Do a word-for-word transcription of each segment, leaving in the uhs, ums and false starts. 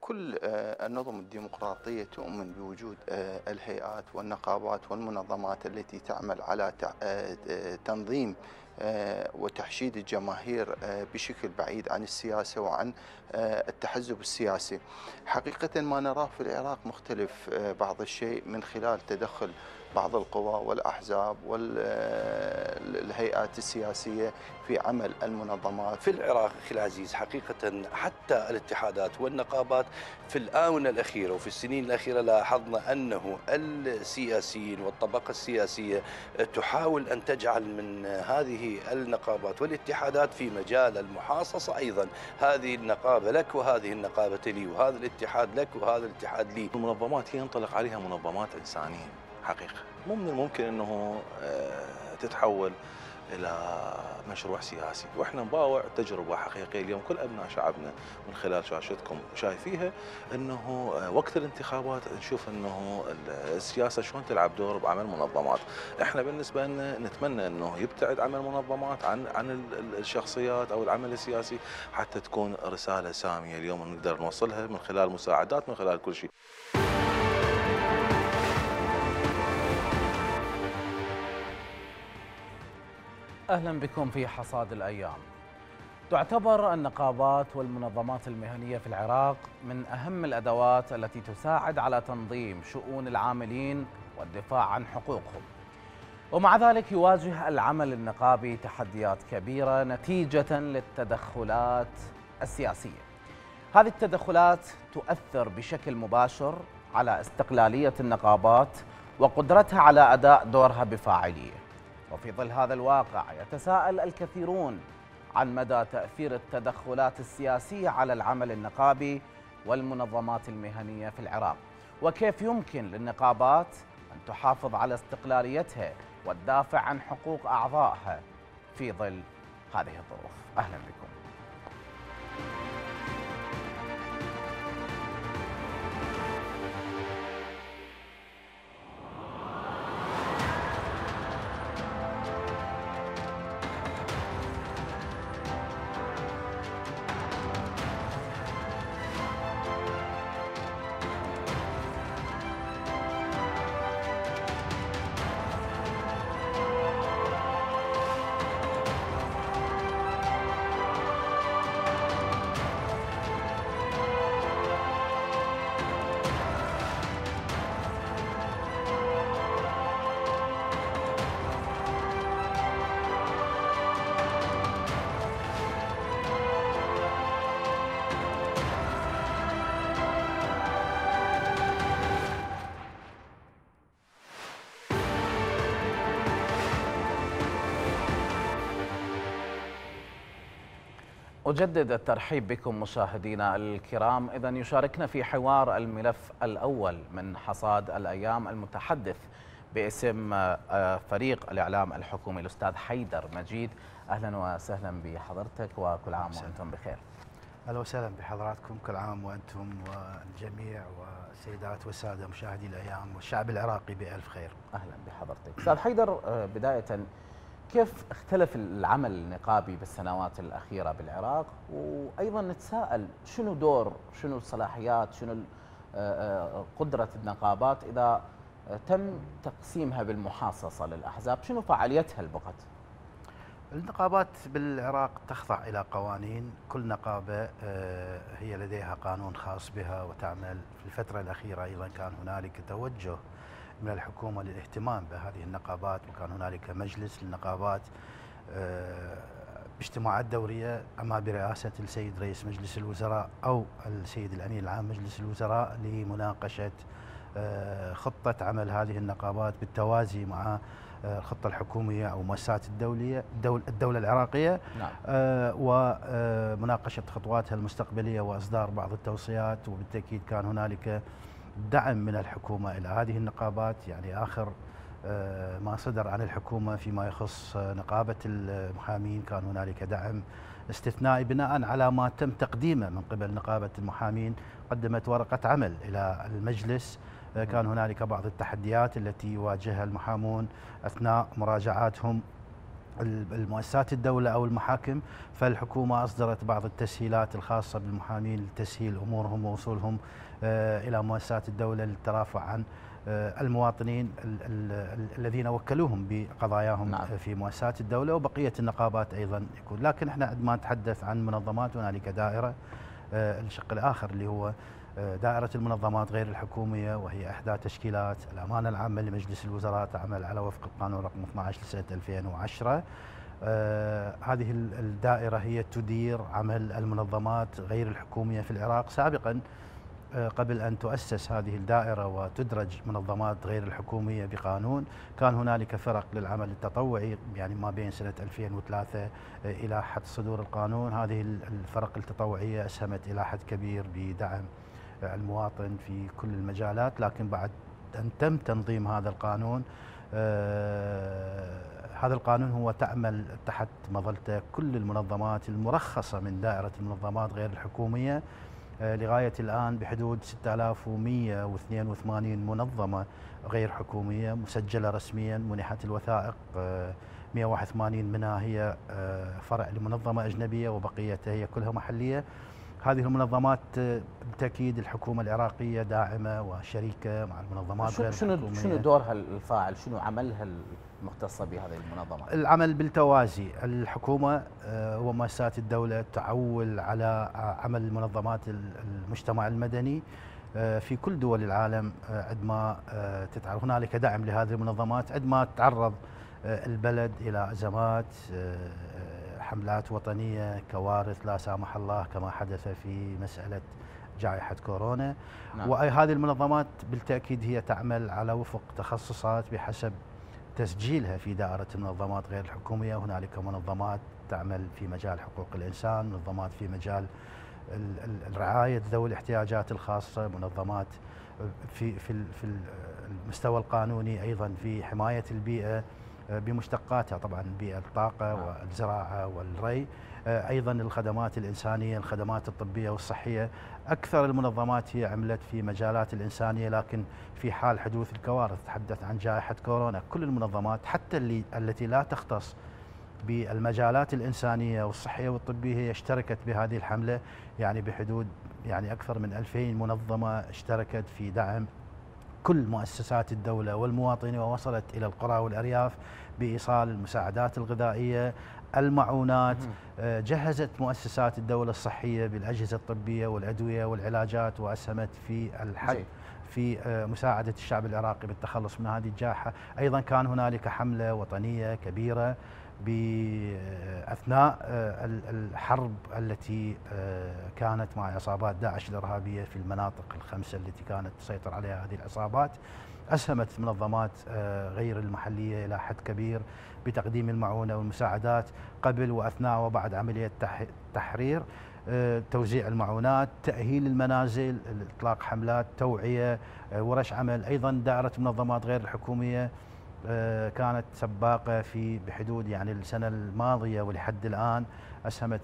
كل آه، النظم الديمقراطية تؤمن بوجود آه، الهيئات والنقابات والمنظمات التي تعمل على تع- آه، آه، تنظيم آه، وتحشيد الجماهير آه، بشكل بعيد عن السياسة وعن آه، التحزب السياسي. حقيقة ما نراه في العراق مختلف آه، بعض الشيء من خلال تدخل بعض القوى والأحزاب والهيئات السياسية في عمل المنظمات. في العراق أخي العزيز حقيقة حتى الاتحادات والنقابات في الآونة الأخيرة وفي السنين الأخيرة لاحظنا أنه السياسيين والطبقة السياسية تحاول أن تجعل من هذه النقابات والاتحادات في مجال المحاصصة أيضا، هذه النقابة لك وهذه النقابة لي، وهذا الاتحاد لك وهذا الاتحاد لي. المنظمات هي ينطلق عليها منظمات إنسانية حقيقة، مو من الممكن أنه آه، تتحول إلى مشروع سياسي، وإحنا نباوع تجربة حقيقية اليوم كل أبناء شعبنا من خلال شاشتكم شايفيها، أنه آه، وقت الانتخابات نشوف أنه السياسة شلون تلعب دور بعمل منظمات. إحنا بالنسبة لنا نتمنى أنه يبتعد عمل منظمات عن عن الشخصيات أو العمل السياسي، حتى تكون رسالة سامية اليوم نقدر نوصلها من خلال مساعدات، من خلال كل شيء. أهلا بكم في حصاد الأيام. تعتبر النقابات والمنظمات المهنية في العراق من أهم الأدوات التي تساعد على تنظيم شؤون العاملين والدفاع عن حقوقهم، ومع ذلك يواجه العمل النقابي تحديات كبيرة نتيجة للتدخلات السياسية. هذه التدخلات تؤثر بشكل مباشر على استقلالية النقابات وقدرتها على أداء دورها بفاعلية. وفي ظل هذا الواقع يتساءل الكثيرون عن مدى تأثير التدخلات السياسية على العمل النقابي والمنظمات المهنية في العراق، وكيف يمكن للنقابات أن تحافظ على استقلاليتها والدافع عن حقوق أعضائها في ظل هذه الظروف. أهلا بكم. أجدد الترحيب بكم مشاهدينا الكرام. إذن يشاركنا في حوار الملف الأول من حصاد الأيام المتحدث باسم فريق الإعلام الحكومي الأستاذ حيدر مجيد. أهلا وسهلا بحضرتك وكل عام وأنتم بخير. أهلا وسهلا بحضراتكم، كل عام وأنتم والجميع والسيدات والسادة مشاهدي الأيام والشعب العراقي بألف خير. أهلا بحضرتك أستاذ حيدر. بداية كيف اختلف العمل النقابي بالسنوات الأخيرة بالعراق، وأيضا نتساءل شنو دور شنو الصلاحيات شنو قدرة النقابات إذا تم تقسيمها بالمحاصصة للأحزاب، شنو فعاليتها البقت؟ النقابات بالعراق تخضع إلى قوانين، كل نقابة هي لديها قانون خاص بها وتعمل. في الفترة الأخيرة أيضا كان هنالك توجه من الحكومة للاهتمام بهذه النقابات، وكان هنالك مجلس للنقابات باجتماعات دورية، أما برئاسة السيد رئيس مجلس الوزراء أو السيد الأمين العام مجلس الوزراء لمناقشة خطة عمل هذه النقابات بالتوازي مع الخطة الحكومية أو مؤسسات الدولية الدولة العراقية. نعم. ومناقشة خطواتها المستقبلية وإصدار بعض التوصيات، وبالتأكيد كان هنالك دعم من الحكومة إلى هذه النقابات. يعني آخر ما صدر عن الحكومة فيما يخص نقابة المحامين كان هنالك دعم استثنائي بناء على ما تم تقديمه من قبل نقابة المحامين. قدمت ورقة عمل إلى المجلس، كان هنالك بعض التحديات التي يواجهها المحامون أثناء مراجعاتهم المؤسسات الدولة أو المحاكم، فالحكومة أصدرت بعض التسهيلات الخاصة بالمحامين لتسهيل أمورهم ووصولهم إلى مؤسسات الدولة للترافع عن المواطنين الذين وكلوهم بقضاياهم نعم. في مؤسسات الدولة، وبقية النقابات أيضا يكون. لكن احنا عندما نتحدث عن منظمات هنالك دائرة الشق الآخر اللي هو دائرة المنظمات غير الحكومية، وهي إحدى تشكيلات الأمانة العامة لمجلس الوزراء، تعمل على وفق القانون رقم اثني عشر لسنة ألفين وعشرة. آه هذه الدائرة هي تدير عمل المنظمات غير الحكومية في العراق. سابقا آه قبل أن تؤسس هذه الدائرة وتدرج منظمات غير الحكومية بقانون، كان هنالك فرق للعمل التطوعي، يعني ما بين سنة ألفين وثلاثة آه إلى حد صدور القانون. هذه الفرق التطوعية أسهمت إلى حد كبير بدعم المواطن في كل المجالات، لكن بعد أن تم تنظيم هذا القانون، آه هذا القانون هو تعمل تحت مظلته كل المنظمات المرخصة من دائرة المنظمات غير الحكومية، آه لغاية الآن بحدود ستة آلاف ومئة واثنين وثمانين منظمة غير حكومية مسجلة رسميا، منحت الوثائق، آه مئة وواحد وثمانين منها هي آه فرع لمنظمة أجنبية وبقيتها هي كلها محلية. هذه المنظمات بالتأكيد الحكومة العراقية داعمة وشريكة مع المنظمات غير شنو الحكومية. شنو دورها الفاعل؟ شنو عملها المختصة بهذه المنظمات؟ العمل بالتوازي. الحكومة ومؤسسات الدولة تعول على عمل المنظمات المجتمع المدني في كل دول العالم. عندما تتعرض هنالك دعم لهذه المنظمات، عندما تتعرض البلد إلى أزمات، حملات وطنية، كوارث لا سامح الله كما حدث في مسألة جائحة كورونا. نعم. وهذه المنظمات بالتأكيد هي تعمل على وفق تخصصات بحسب تسجيلها في دائرة المنظمات غير الحكومية. هنالك منظمات تعمل في مجال حقوق الإنسان، منظمات في مجال الرعاية ذوي الاحتياجات الخاصة، منظمات في في في المستوى القانوني أيضا في حماية البيئة بمشتقاتها، طبعا البيئة، الطاقة والزراعة والري، أيضا الخدمات الإنسانية، الخدمات الطبية والصحية. أكثر المنظمات هي عملت في مجالات الإنسانية، لكن في حال حدوث الكوارث، تحدث عن جائحة كورونا، كل المنظمات حتى اللي التي لا تختص بالمجالات الإنسانية والصحية والطبية هي اشتركت بهذه الحملة، يعني بحدود يعني أكثر من ألفين منظمة اشتركت في دعم كل مؤسسات الدولة والمواطنين، ووصلت إلى القرى والأرياف بإيصال المساعدات الغذائية، المعونات. جهزت مؤسسات الدولة الصحية بالأجهزة الطبية والأدوية والعلاجات، وأسهمت في الحد في مساعدة الشعب العراقي بالتخلص من هذه الجائحة. أيضا كان هنالك حملة وطنية كبيرة بأثناء الحرب التي كانت مع عصابات داعش الإرهابية في المناطق الخمسة التي كانت تسيطر عليها هذه العصابات. أسهمت منظمات غير المحلية إلى حد كبير بتقديم المعونة والمساعدات قبل وأثناء وبعد عملية التحرير، توزيع المعونات، تأهيل المنازل، إطلاق حملات توعية، ورش عمل. أيضا دائرة منظمات غير الحكومية كانت سباقة في بحدود يعني السنة الماضية ولحد الآن أسهمت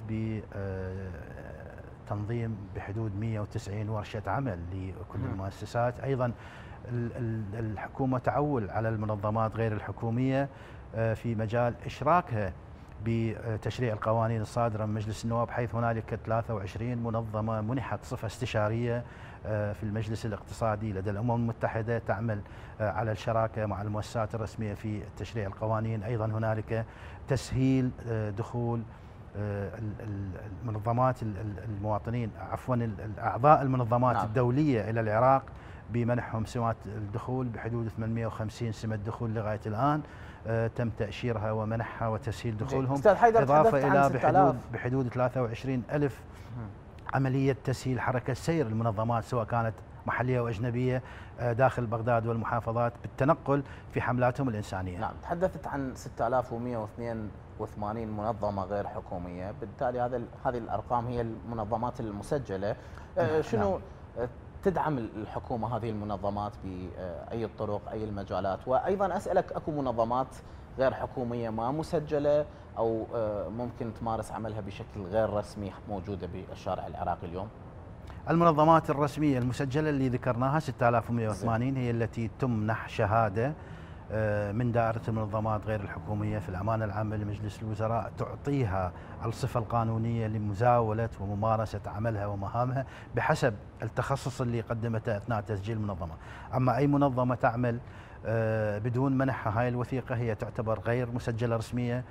بتنظيم بحدود مئة وتسعين ورشة عمل لكل المؤسسات. أيضا الحكومة تعول على المنظمات غير الحكومية في مجال إشراكها بتشريع القوانين الصادرة من مجلس النواب، حيث هنالك ثلاثة وعشرين منظمة منحت صفة استشارية في المجلس الاقتصادي لدى الأمم المتحدة تعمل على الشراكة مع المؤسسات الرسمية في تشريع القوانين. أيضا هنالك تسهيل دخول المنظمات المواطنين عفوا الأعضاء المنظمات نعم. الدولية إلى العراق بمنحهم سمات الدخول بحدود ثمانمئة وخمسين سمة دخول لغاية الآن. آه تم تأشيرها ومنحها وتسهيل دخولهم، إضافة إلى بحدود بحدود ثلاثة وعشرين ألف عملية تسهيل حركة سير المنظمات سواء كانت محلية وأجنبية آه داخل بغداد والمحافظات بالتنقل في حملاتهم الإنسانية. نعم، تحدثت عن ستة آلاف ومئة واثنين وثمانين منظمة غير حكومية، بالتالي هذا هذه الأرقام هي المنظمات المسجلة. آه شنو نعم. تدعم الحكومة هذه المنظمات بأي الطرق، أي المجالات؟ وأيضا أسألك، أكو منظمات غير حكومية ما مسجلة أو ممكن تمارس عملها بشكل غير رسمي موجودة بالشارع العراقي اليوم؟ المنظمات الرسمية المسجلة اللي ذكرناها ستة آلاف ومئة وثمانين هي التي تمنح شهادة من دائرة المنظمات غير الحكومية في الأمانة العامة لمجلس الوزراء تعطيها الصفة القانونية لمزاولة وممارسة عملها ومهامها بحسب التخصص اللي قدمته أثناء تسجيل المنظمة. أما أي منظمة تعمل بدون منحها هاي الوثيقة هي تعتبر غير مسجلة رسمية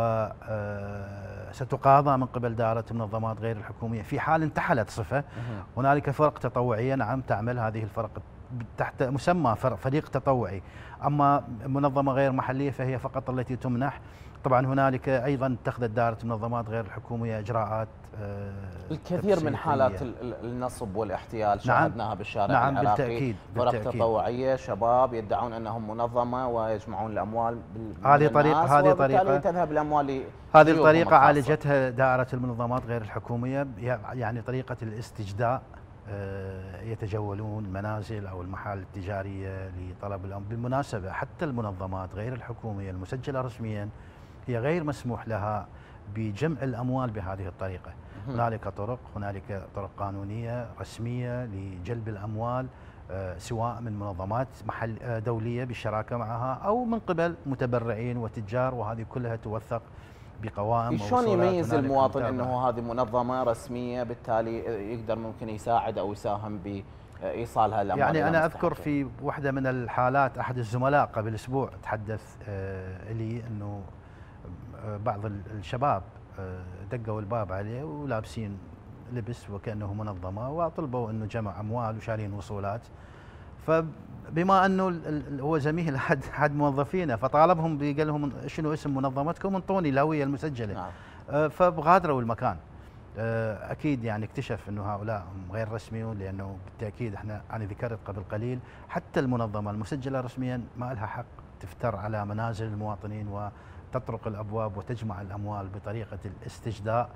وستقاضى من قبل دائرة المنظمات غير الحكومية في حال انتحلت صفة. هنالك فرق تطوعية نعم تعمل هذه الفرق تحت مسمى فريق تطوعي، أما منظمة غير محلية فهي فقط التي تمنح. طبعا هنالك أيضا اتخذت دائرة المنظمات غير الحكومية إجراءات الكثير من حالات النصب والاحتيال شاهدناها نعم بالشارع نعم العراقي. بالتأكيد فرق بالتأكيد. تطوعية شباب يدعون أنهم منظمة ويجمعون الأموال هذه طريقة هذه طريقة تذهب الأموال هذه الطريقة عالجتها دائرة المنظمات غير الحكومية، يعني طريقة الاستجداء. يتجولون المنازل أو المحال التجارية لطلب الأمر. بالمناسبة حتى المنظمات غير الحكومية المسجلة رسميا هي غير مسموح لها بجمع الأموال بهذه الطريقة. هنالك طرق هنالك طرق قانونية رسمية لجلب الأموال سواء من منظمات محل دولية بالشراكة معها أو من قبل متبرعين وتجار، وهذه كلها توثق بقوائم. شلون يميز المواطن انه هذه منظمه رسميه بالتالي يقدر ممكن يساعد او يساهم بايصالها الاموال؟ يعني انا اذكر في واحده من الحالات احد الزملاء قبل اسبوع تحدث لي انه بعض الشباب دقوا الباب عليه ولابسين لبس وكانه منظمه وطلبوا انه جمع اموال وشارين وصولات، فبما انه هو زميل احد احد موظفينه فطالبهم قال لهم شنو اسم منظمتكم انطوني الهويه المسجله. نعم. فغادروا المكان. اكيد يعني اكتشف انه هؤلاء هم غير رسميون، لانه بالتاكيد احنا انا ذكرت قبل قليل حتى المنظمه المسجله رسميا ما لها حق تفتر على منازل المواطنين وتطرق الابواب وتجمع الاموال بطريقه الاستجداء.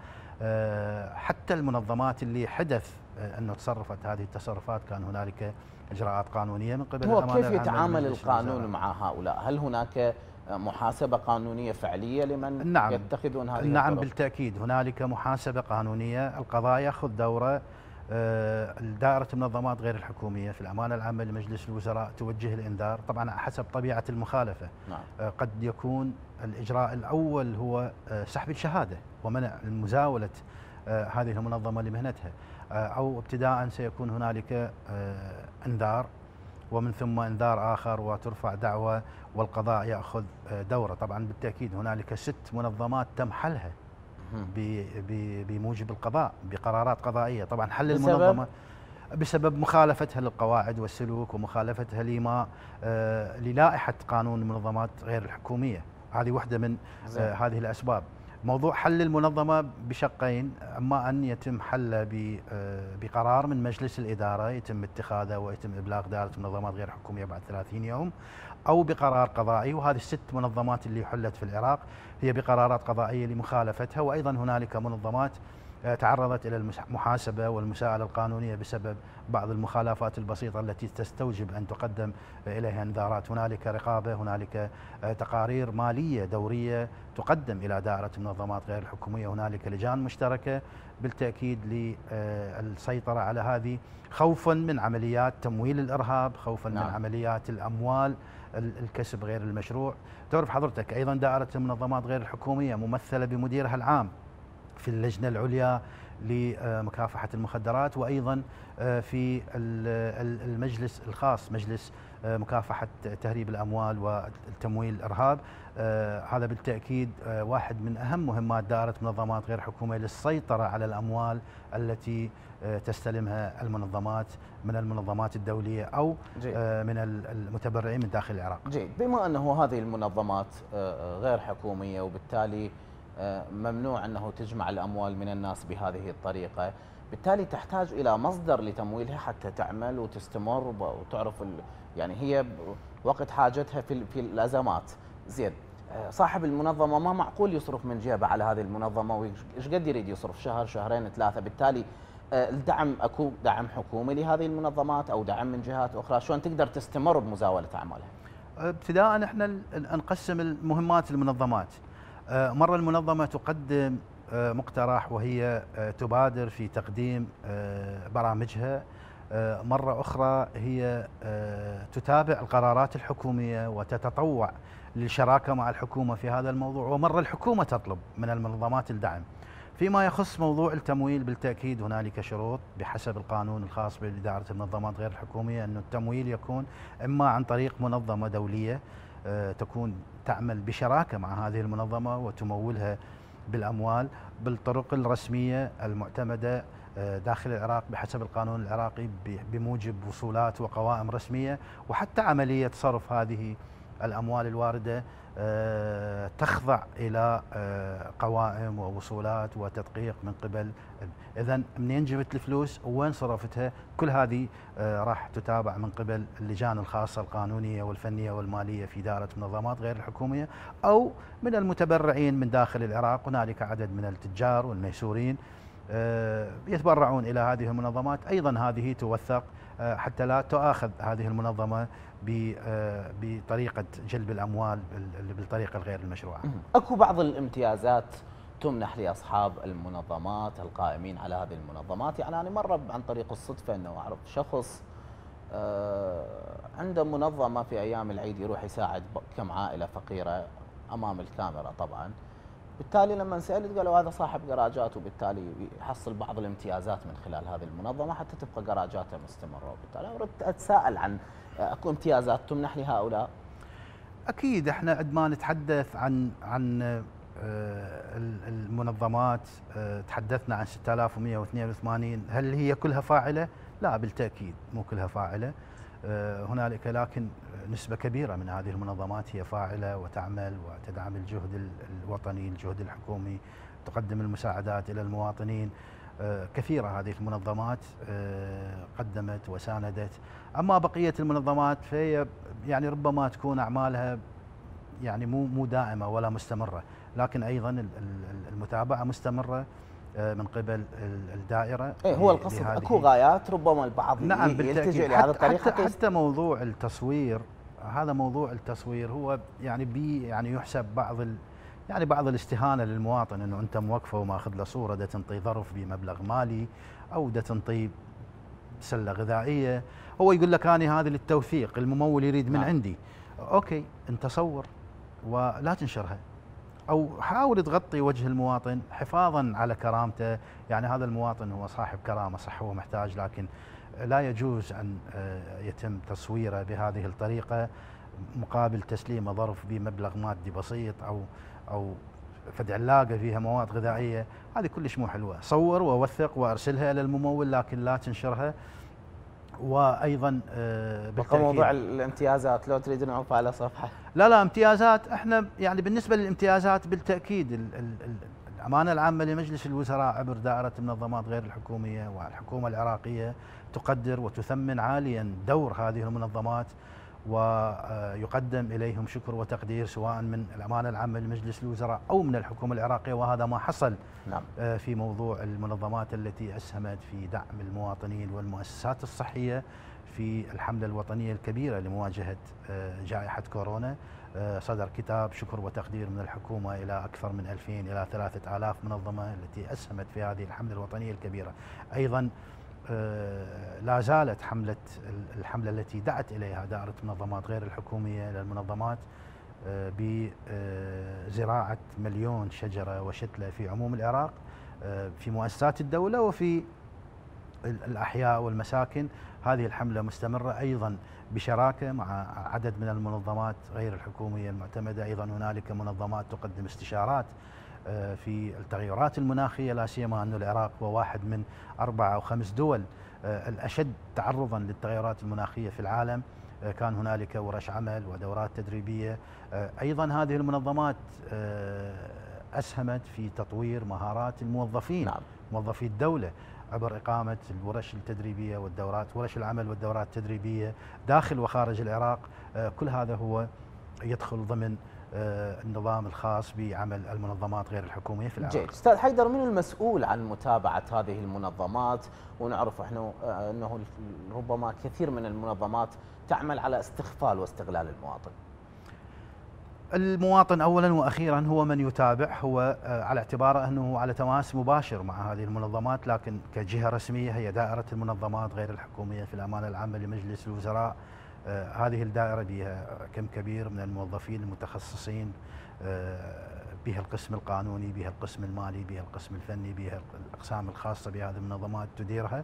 حتى المنظمات اللي حدث انه تصرفت هذه التصرفات كان هنالك اجراءات قانونيه من قبل الامانه العامه. كيف يتعامل القانون مع هؤلاء؟ هل هناك محاسبه قانونيه فعليه لمن نعم يتخذون هذه نعم الطرق؟ بالتاكيد هنالك محاسبه قانونيه. القضاء ياخذ دوره. دائره المنظمات غير الحكوميه في الامانه العامه لمجلس الوزراء توجه الانذار طبعا حسب طبيعه المخالفه. نعم. قد يكون الاجراء الاول هو سحب الشهاده ومنع مزاوله هذه المنظمه لمهنتها، او ابتداء سيكون هنالك انذار ومن ثم انذار اخر وترفع دعوه والقضاء ياخذ دوره. طبعا بالتاكيد هنالك ست منظمات تم حلها بموجب القضاء بقرارات قضائيه. طبعا حل بسبب المنظمه بسبب مخالفتها للقواعد والسلوك ومخالفتها لما للائحه قانون المنظمات غير الحكوميه. هذه واحده من هذه الاسباب. موضوع حل المنظمة بشقين، أما أن يتم حله بقرار من مجلس الإدارة يتم اتخاذه ويتم إبلاغ دائرة المنظمات غير الحكومية بعد ثلاثين يوم، أو بقرار قضائي. وهذه الست منظمات اللي حلت في العراق هي بقرارات قضائية لمخالفتها. وأيضا هنالك منظمات تعرضت إلى المحاسبة والمساءلة القانونية بسبب بعض المخالفات البسيطة التي تستوجب أن تقدم إليها انذارات. هنالك رقابة، هنالك تقارير مالية دورية تقدم إلى دائرة المنظمات غير الحكومية، هنالك لجان مشتركة بالتأكيد للسيطرة على هذه، خوفا من عمليات تمويل الإرهاب، خوفا نعم. من عمليات الأموال الكسب غير المشروع. تعرف حضرتك أيضا دائرة المنظمات غير الحكومية ممثلة بمديرها العام في اللجنة العليا لمكافحة المخدرات، وأيضا في المجلس الخاص مجلس مكافحة تهريب الأموال والتمويل الإرهاب. هذا بالتأكيد واحد من أهم مهمات دائرة منظمات غير حكومية للسيطرة على الأموال التي تستلمها المنظمات من المنظمات الدولية أو جيد. من المتبرعين من داخل العراق. جيد. بما أنه هذه المنظمات غير حكومية وبالتالي ممنوع أنه تجمع الأموال من الناس بهذه الطريقة، بالتالي تحتاج إلى مصدر لتمويلها حتى تعمل وتستمر وتعرف يعني هي وقت حاجتها في في الأزمات. زين، صاحب المنظمة ما معقول يصرف من جيبه على هذه المنظمة، وإيش قد يريد يصرف؟ شهر شهرين ثلاثة. بالتالي الدعم أكو دعم حكومي لهذه المنظمات أو دعم من جهات أخرى، شلون تقدر تستمر بمزاولة أعمالها؟ ابتداء احنا نقسم المهمات المنظمات. مرة المنظمة تقدم مقترح وهي تبادر في تقديم برامجها مرة أخرى هي تتابع القرارات الحكومية وتتطوع للشراكة مع الحكومة في هذا الموضوع، ومرة الحكومة تطلب من المنظمات الدعم. فيما يخص موضوع التمويل بالتأكيد هنالك شروط بحسب القانون الخاص بإدارة المنظمات غير الحكومية، أن التمويل يكون إما عن طريق منظمة دولية تكون تعمل بشراكة مع هذه المنظمة وتمولها بالأموال بالطرق الرسمية المعتمدة داخل العراق بحسب القانون العراقي بموجب وصولات وقوائم رسمية، وحتى عملية صرف هذه الأموال الواردة تخضع إلى قوائم ووصولات وتدقيق من قبل. إذن منين جبت الفلوس وين صرفتها؟ كل هذه راح تتابع من قبل اللجان الخاصة القانونية والفنية والمالية في إدارة منظمات غير الحكومية أو من المتبرعين من داخل العراق. هنالك عدد من التجار والميسورين يتبرعون إلى هذه المنظمات، أيضا هذه توثق حتى لا تؤاخذ هذه المنظمة بطريقة جلب الأموال بالطريقة الغير المشروعة. أكو بعض الامتيازات تمنح لأصحاب المنظمات القائمين على هذه المنظمات، يعني أنا مرة عن طريق الصدفة أنه أعرف شخص عنده منظمة في أيام العيد يروح يساعد كم عائلة فقيرة أمام الكاميرا طبعا، بالتالي لما سألت قالوا هذا صاحب جراجات وبالتالي يحصل بعض الامتيازات من خلال هذه المنظمة حتى تبقى جراجاته مستمرة، وبالتالي أردت أتساءل عن اكو امتيازات تمنح لهؤلاء؟ اكيد احنا عندما نتحدث عن عن المنظمات تحدثنا عن ستة آلاف ومئة واثنين وثمانين، هل هي كلها فاعلة؟ لا بالتأكيد مو كلها فاعلة، هنالك لكن نسبة كبيرة من هذه المنظمات هي فاعلة وتعمل وتدعم الجهد الوطني، الجهد الحكومي، تقدم المساعدات إلى المواطنين. كثيرة هذه المنظمات قدمت وساندت. أما بقية المنظمات فهي يعني ربما تكون أعمالها يعني مو مو دائمة ولا مستمرة، لكن أيضا المتابعة مستمرة من قبل الدائرة. إيه هو القصد أكو غايات ربما البعض نعم يلتجئ لهذا الطريق. حتى, حتى موضوع التصوير، هذا موضوع التصوير هو يعني بي يعني يحسب بعض ال يعني بعض الاستهانة للمواطن، انه انت موقفه وماخذ له صورة دا تنطي ظرف بمبلغ مالي او دا تنطي سلة غذائية، هو يقول لك انا هذه للتوثيق، الممول يريد من عندي. اوكي انت صور ولا تنشرها، او حاول تغطي وجه المواطن حفاظا على كرامته. يعني هذا المواطن هو صاحب كرامة، صح هو محتاج، لكن لا يجوز ان يتم تصويره بهذه الطريقة مقابل تسليمه ظرف بمبلغ مادي بسيط او او فد علاقه فيها مواد غذائيه. هذه كلش مو حلوه. صور ووثق وارسلها الى الممول لكن لا تنشرها. وايضا بقى موضوع الامتيازات لو تريدون نعرفها على صفحه. لا لا امتيازات احنا يعني بالنسبه للامتيازات بالتاكيد الامانه العامه لمجلس الوزراء عبر دائره المنظمات غير الحكوميه والحكومه العراقيه تقدر وتثمن عاليا دور هذه المنظمات، ويقدم إليهم شكر وتقدير سواء من الأمانة العامة لمجلس الوزراء أو من الحكومة العراقية. وهذا ما حصل نعم. في موضوع المنظمات التي أسهمت في دعم المواطنين والمؤسسات الصحية في الحملة الوطنية الكبيرة لمواجهة جائحة كورونا. صدر كتاب شكر وتقدير من الحكومة إلى أكثر من ألفين إلى ثلاثة آلاف منظمة التي أسهمت في هذه الحملة الوطنية الكبيرة. أيضا لا زالت حملة الحملة التي دعت إليها دائرة المنظمات غير الحكومية للمنظمات بزراعة مليون شجرة وشتلة في عموم العراق في مؤسسات الدولة وفي الأحياء والمساكن. هذه الحملة مستمرة أيضا بشراكة مع عدد من المنظمات غير الحكومية المعتمدة. أيضا هنالك منظمات تقدم استشارات في التغيرات المناخية، لا سيما أن العراق هو واحد من أربع أو خمس دول الأشد تعرضا للتغيرات المناخية في العالم. كان هنالك ورش عمل ودورات تدريبية. أيضا هذه المنظمات أسهمت في تطوير مهارات الموظفين، نعم. موظفي الدولة عبر إقامة الورش التدريبية والدورات، ورش العمل والدورات التدريبية داخل وخارج العراق. كل هذا هو يدخل ضمن النظام الخاص بعمل المنظمات غير الحكومية في العراق. جيد. أستاذ حيدر، من المسؤول عن متابعة هذه المنظمات؟ ونعرف احنا أنه ربما كثير من المنظمات تعمل على استغفال واستغلال المواطن. المواطن اولا واخيرا هو من يتابع، هو على اعتباره انه على تماس مباشر مع هذه المنظمات، لكن كجهه رسميه هي دائره المنظمات غير الحكوميه في الامانه العامه لمجلس الوزراء. هذه الدائره بها كم كبير من الموظفين المتخصصين، بها القسم القانوني، بها القسم المالي، بها القسم الفني، بها الاقسام الخاصه بهذه المنظمات تديرها.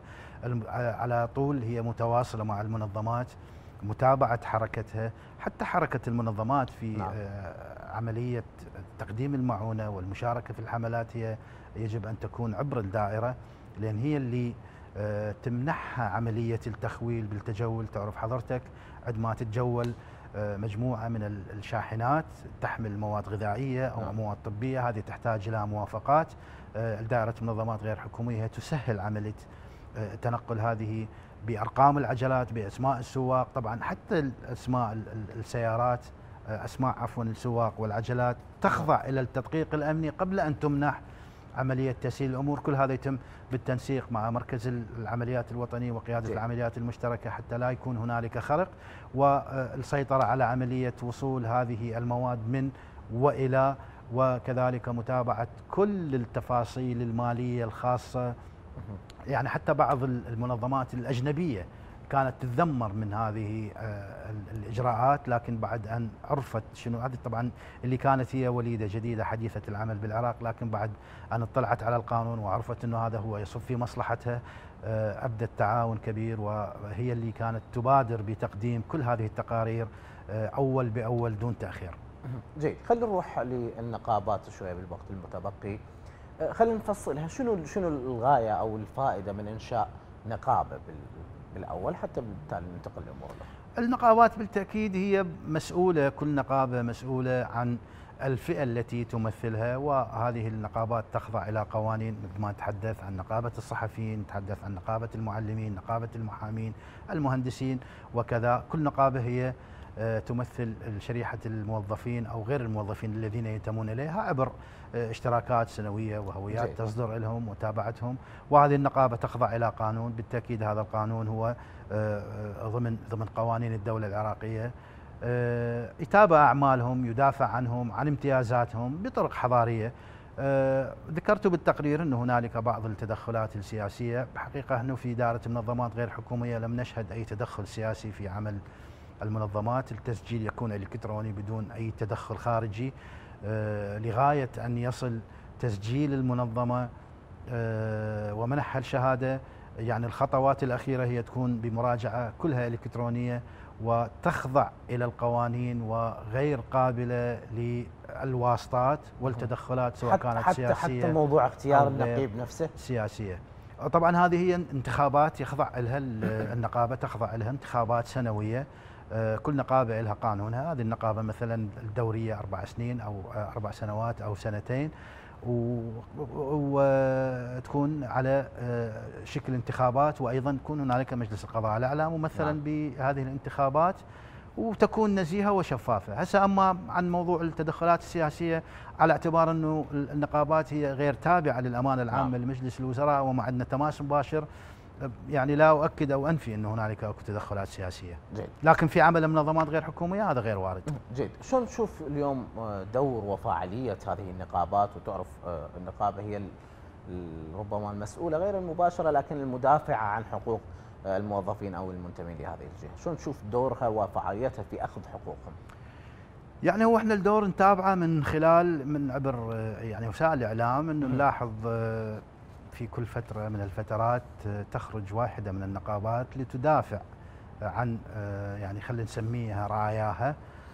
على طول هي متواصله مع المنظمات، متابعة حركتها، حتى حركة المنظمات في نعم. عملية تقديم المعونة والمشاركة في الحملات هي يجب أن تكون عبر الدائرة، لأن هي اللي تمنحها عملية التخويل بالتجول. تعرف حضرتك عندما تتجول مجموعة من الشاحنات تحمل مواد غذائية أو نعم. مواد طبية، هذه تحتاج إلى موافقات. دائرة منظمات غير حكومية تسهل عملية تنقل هذه بأرقام العجلات، بأسماء السواق، طبعا حتى أسماء السيارات، أسماء عفوا السواق والعجلات تخضع إلى التدقيق الأمني قبل أن تمنح عملية تسهيل الأمور. كل هذا يتم بالتنسيق مع مركز العمليات الوطني وقيادة العمليات المشتركة حتى لا يكون هنالك خرق، والسيطرة على عملية وصول هذه المواد من وإلى، وكذلك متابعة كل التفاصيل المالية الخاصة. يعني حتى بعض المنظمات الأجنبية كانت تتذمر من هذه الإجراءات، لكن بعد أن عرفت شنو هذه، طبعا اللي كانت هي وليدة جديدة حديثة العمل بالعراق، لكن بعد أن اطلعت على القانون وعرفت أنه هذا هو يصب في مصلحتها، أبدت تعاون كبير، وهي اللي كانت تبادر بتقديم كل هذه التقارير أول بأول دون تأخير. جيد، خلينا نروح للنقابات شوية بالوقت المتبقي. خلينا نفصلها، شنو شنو الغايه او الفائده من انشاء نقابه بالاول حتى بالتالي ننتقل للامور الاخرى؟ النقابات بالتاكيد هي مسؤوله، كل نقابه مسؤوله عن الفئه التي تمثلها، وهذه النقابات تخضع الى قوانين، مثل ما نتحدث عن نقابه الصحفيين، نتحدث عن نقابه المعلمين، نقابه المحامين، المهندسين، وكذا. كل نقابه هي تمثل شريحة الموظفين أو غير الموظفين الذين ينتمون إليها عبر اشتراكات سنوية وهويات جيد. تصدر لهم وتابعتهم، وهذه النقابة تخضع إلى قانون. بالتأكيد هذا القانون هو ضمن ضمن قوانين الدولة العراقية، يتابع أعمالهم، يدافع عنهم، عن امتيازاتهم بطرق حضارية. ذكرت بالتقرير أن هنالك بعض التدخلات السياسية، بحقيقة أنه في دائرة منظمات غير حكومية لم نشهد أي تدخل سياسي في عمل المنظمات. التسجيل يكون إلكتروني بدون أي تدخل خارجي، آه لغاية أن يصل تسجيل المنظمة آه ومنحها الشهادة. يعني الخطوات الأخيرة هي تكون بمراجعة كلها إلكترونية وتخضع إلى القوانين وغير قابلة للواسطات والتدخلات سواء حتى كانت حتى سياسية حتى موضوع اختيار النقيب نفسه سياسية. طبعا هذه هي انتخابات يخضع لها النقابة، تخضع لها انتخابات سنوية، كل نقابة لها قانونها. هذه النقابة مثلا الدورية أربع سنين أو أربع سنوات أو سنتين، وتكون على شكل انتخابات، وأيضا يكون هنالك مجلس القضاء الأعلى ممثلا نعم. بهذه الانتخابات، وتكون نزيهة وشفافة. هسه أما عن موضوع التدخلات السياسية، على اعتبار أنه النقابات هي غير تابعة للأمانة العامة نعم. لمجلس الوزراء وما عندنا تماس مباشر، يعني لا أؤكد أو أنفي أنه هنالك أكو تدخلات سياسية. جيد. لكن في عمل منظمات غير حكومية هذا غير وارد. جيد. شلون تشوف اليوم دور وفاعلية هذه النقابات؟ وتعرف النقابة هي ربما المسؤولة غير المباشرة لكن المدافعة عن حقوق الموظفين أو المنتمين لهذه الجهة، شلون تشوف دورها وفعاليتها في أخذ حقوقهم؟ يعني هو احنا الدور نتابعه من خلال من عبر يعني وسائل الإعلام، انه نلاحظ في كل فترة من الفترات تخرج واحدة من النقابات لتدافع عن يعني خلينا نسميها رعاياها.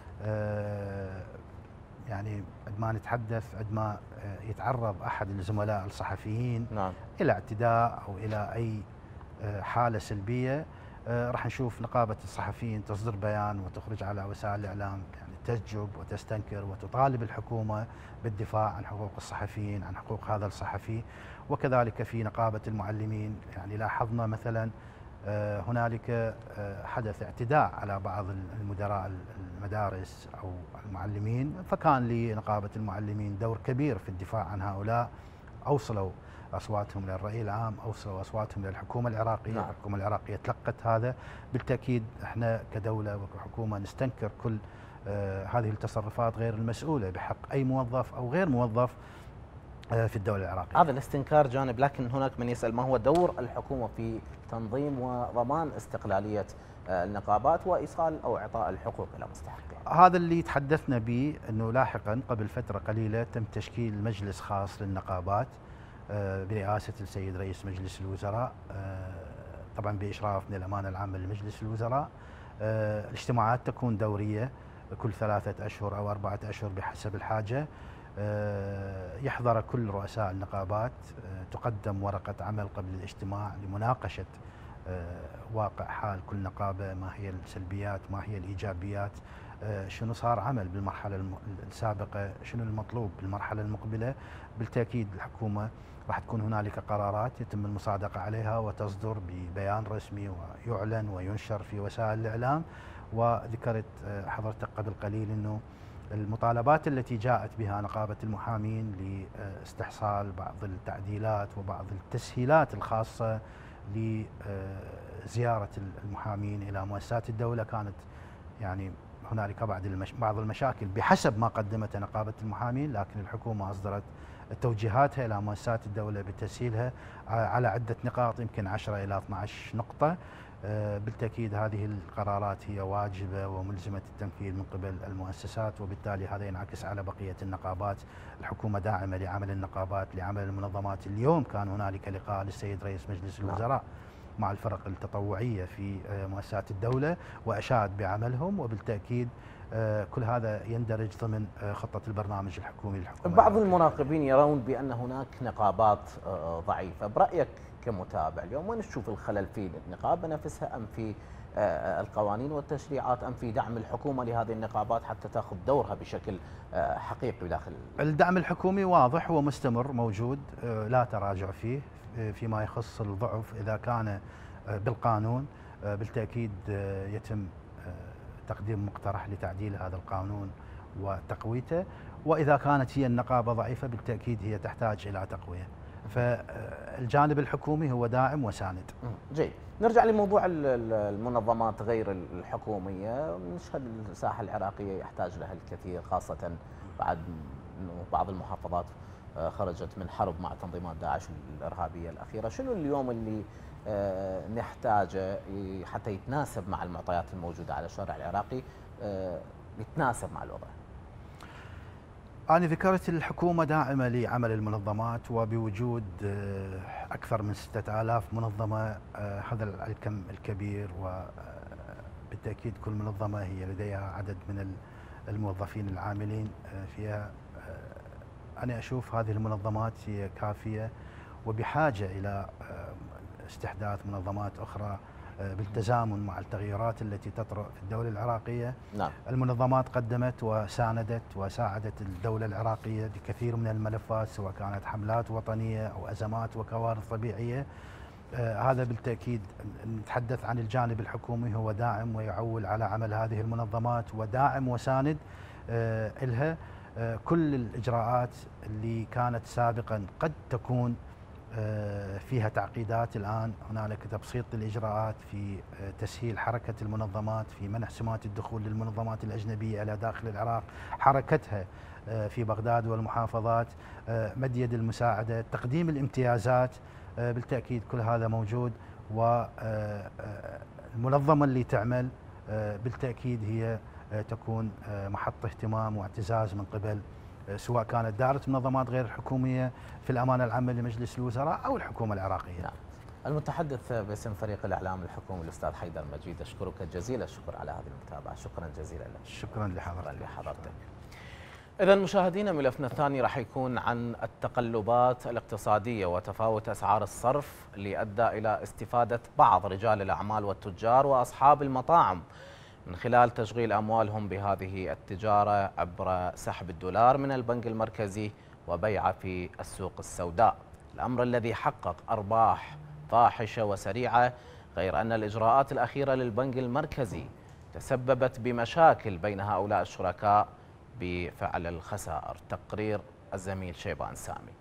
يعني عندما نتحدث عندما يتعرض أحد الزملاء الصحفيين نعم. إلى اعتداء أو إلى أي حالة سلبية، راح نشوف نقابة الصحفيين تصدر بيان وتخرج على وسائل الإعلام يعني تسجب وتستنكر وتطالب الحكومة بالدفاع عن حقوق الصحفيين، عن حقوق هذا الصحفي. وكذلك في نقابة المعلمين يعني لاحظنا مثلا هنالك حدث اعتداء على بعض المدراء المدارس أو المعلمين، فكان لنقابة المعلمين دور كبير في الدفاع عن هؤلاء، أوصلوا أصواتهم للرأي العام، أوصلوا أصواتهم للحكومة العراقية. نعم. الحكومة العراقية تلقت هذا. بالتأكيد احنا كدولة وكحكومة نستنكر كل هذه التصرفات غير المسؤولة بحق أي موظف أو غير موظف في الدولة العراقية. هذا الاستنكار جانب، لكن هناك من يسأل ما هو دور الحكومة في تنظيم وضمان استقلالية النقابات وإيصال أو إعطاء الحقوق إلى مستحقها؟ هذا اللي تحدثنا به، أنه لاحقا قبل فترة قليلة تم تشكيل مجلس خاص للنقابات برئاسة السيد رئيس مجلس الوزراء، طبعا بإشراف من الأمانة العامة لمجلس الوزراء. الاجتماعات تكون دورية كل ثلاثة أشهر أو أربعة أشهر بحسب الحاجة. يحضر كل رؤساء النقابات، تقدم ورقة عمل قبل الاجتماع لمناقشة واقع حال كل نقابة، ما هي السلبيات ما هي الإيجابيات، شنو صار عمل بالمرحلة السابقة، شنو المطلوب بالمرحلة المقبلة. بالتأكيد الحكومة راح تكون هنالك قرارات يتم المصادقة عليها وتصدر ببيان رسمي ويعلن وينشر في وسائل الإعلام. وذكرت حضرتك قبل قليل أنه المطالبات التي جاءت بها نقابة المحامين لاستحصال بعض التعديلات وبعض التسهيلات الخاصة لزيارة المحامين إلى مؤسسات الدولة، كانت يعني هنالك بعض بعض المشاكل بحسب ما قدمت نقابة المحامين، لكن الحكومة أصدرت توجيهاتها إلى مؤسسات الدولة بتسهيلها على عدة نقاط، يمكن عشرة إلى اثني عشر نقطة. بالتأكيد هذه القرارات هي واجبة وملزمة التنفيذ من قبل المؤسسات، وبالتالي هذا ينعكس على بقية النقابات. الحكومة داعمة لعمل النقابات، لعمل المنظمات. اليوم كان هنالك لقاء للسيد رئيس مجلس الوزراء مع الفرق التطوعية في مؤسسات الدولة وأشاد بعملهم، وبالتأكيد كل هذا يندرج ضمن خطة البرنامج الحكومي للحكومة. بعض المراقبين يرون بأن هناك نقابات ضعيفة، برأيك كمتابع اليوم وين تشوف الخلل في النقابة نفسها، أم في القوانين والتشريعات، أم في دعم الحكومة لهذه النقابات حتى تأخذ دورها بشكل حقيقي داخل؟ الدعم الحكومي واضح ومستمر موجود، لا تراجع فيه. فيما يخص الضعف، إذا كان بالقانون بالتأكيد يتم تقديم مقترح لتعديل هذا القانون وتقويته، وإذا كانت هي النقابة ضعيفة بالتأكيد هي تحتاج إلى تقوية. فالجانب الحكومي هو داعم وساند. جيد، نرجع لموضوع المنظمات غير الحكومية. نشهد الساحة العراقية يحتاج لها الكثير، خاصة بعد بعض المحافظات خرجت من حرب مع تنظيمات داعش الإرهابية الأخيرة. شنو اليوم اللي نحتاجه حتى يتناسب مع المعطيات الموجودة على الشارع العراقي، يتناسب مع الوضع؟ أنا ذكرت الحكومة داعمة لعمل المنظمات، وبوجود أكثر من ستة آلاف منظمة، هذا الكم الكبير، وبالتأكيد كل منظمة هي لديها عدد من الموظفين العاملين فيها. أنا أشوف هذه المنظمات هي كافية وبحاجة إلى استحداث منظمات أخرى بالتزامن مع التغيرات التي تطرأ في الدولة العراقية. نعم. المنظمات قدمت وساندت وساعدت الدولة العراقية بكثير من الملفات، سواء كانت حملات وطنية أو أزمات وكوارث طبيعية. آه هذا بالتأكيد نتحدث عن الجانب الحكومي، هو داعم ويعول على عمل هذه المنظمات وداعم وساند آه إلها. آه كل الإجراءات اللي كانت سابقا قد تكون فيها تعقيدات، الآن هنالك تبسيط للإجراءات في تسهيل حركة المنظمات، في منح سمات الدخول للمنظمات الأجنبية إلى داخل العراق، حركتها في بغداد والمحافظات، مد يد المساعدة، تقديم الامتيازات. بالتأكيد كل هذا موجود، والمنظمة اللي تعمل بالتأكيد هي تكون محط اهتمام واعتزاز من قبل سواء كانت دائرة منظمات غير الحكومية في الأمانة العامة لمجلس الوزراء أو الحكومة العراقية. نعم. المتحدث باسم فريق الإعلام الحكومي الأستاذ حيدر مجيد، أشكرك جزيل الشكر على هذه المتابعة. شكرا جزيلا لك. شكرا لحضرتك. لحضرتك. إذا مشاهدينا، ملفنا الثاني راح يكون عن التقلبات الاقتصادية وتفاوت أسعار الصرف اللي أدى إلى استفادة بعض رجال الأعمال والتجار وأصحاب المطاعم من خلال تشغيل أموالهم بهذه التجارة عبر سحب الدولار من البنك المركزي وبيعه في السوق السوداء، الأمر الذي حقق أرباح فاحشة وسريعة، غير أن الإجراءات الأخيرة للبنك المركزي تسببت بمشاكل بين هؤلاء الشركاء بفعل الخسائر. تقرير الزميل شيبان سامي.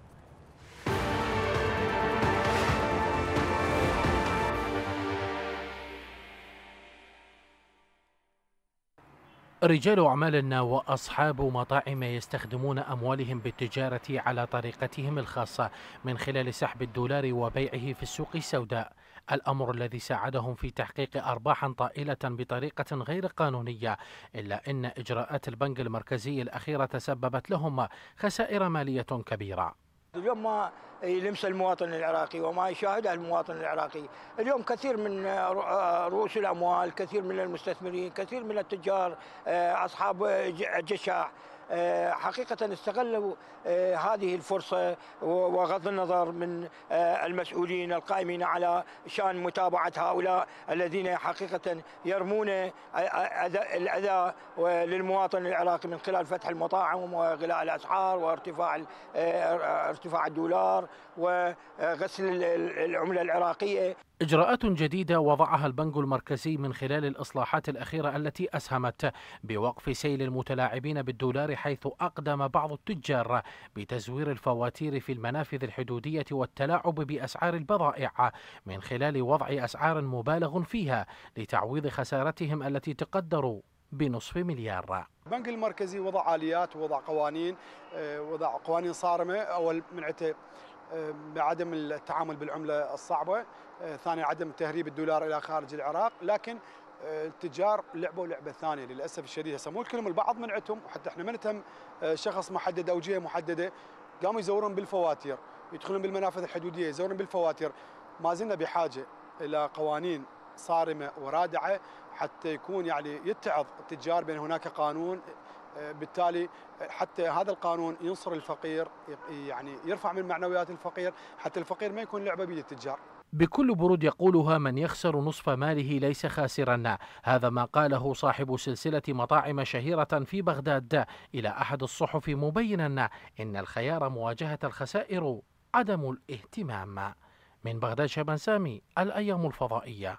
رجال أعمال وأصحاب مطاعم يستخدمون أموالهم بالتجارة على طريقتهم الخاصة من خلال سحب الدولار وبيعه في السوق السوداء، الأمر الذي ساعدهم في تحقيق أرباح طائلة بطريقة غير قانونية، إلا أن إجراءات البنك المركزي الأخيرة تسببت لهم خسائر مالية كبيرة. اليوم ما يلمس المواطن العراقي وما يشاهده المواطن العراقي، اليوم كثير من رؤوس الأموال، كثير من المستثمرين، كثير من التجار أصحاب الجشع حقيقة استغلوا هذه الفرصة، وغض النظر من المسؤولين القائمين على شان متابعة هؤلاء الذين حقيقة يرمون الأذى للمواطن العراقي من خلال فتح المطاعم وغلاء الأسعار وارتفاع ارتفاع الدولار وغسل العملة العراقية. إجراءات جديدة وضعها البنك المركزي من خلال الإصلاحات الأخيرة التي أسهمت بوقف سيل المتلاعبين بالدولار، حيث أقدم بعض التجار بتزوير الفواتير في المنافذ الحدودية والتلاعب بأسعار البضائع من خلال وضع أسعار مبالغ فيها لتعويض خسارتهم التي تقدر بنصف مليار. البنك المركزي وضع آليات ووضع قوانين، وضع قوانين صارمة. أول منعته بعدم التعامل بالعملة الصعبة، ثانيا عدم تهريب الدولار إلى خارج العراق، لكن التجار لعبوا لعبة ثانية للأسف الشديد. هسه مو كلهم، البعض منعتهم، وحتى احنا ما نتهم شخص محدد أو جهة محددة، قاموا يزورون بالفواتير، يدخلون بالمنافذ الحدودية يزورون بالفواتير. ما زلنا بحاجة إلى قوانين صارمة ورادعة حتى يكون يعني يتعظ التجار بأن هناك قانون، بالتالي حتى هذا القانون ينصر الفقير، يعني يرفع من معنويات الفقير، حتى الفقير ما يكون لعبة بيد التجار. بكل برود يقولها من يخسر نصف ماله ليس خاسرا، هذا ما قاله صاحب سلسلة مطاعم شهيرة في بغداد إلى أحد الصحف، مبينا إن الخيار مواجهة الخسائر عدم الاهتمام. من بغداد شبان سامي، الأيام الفضائية.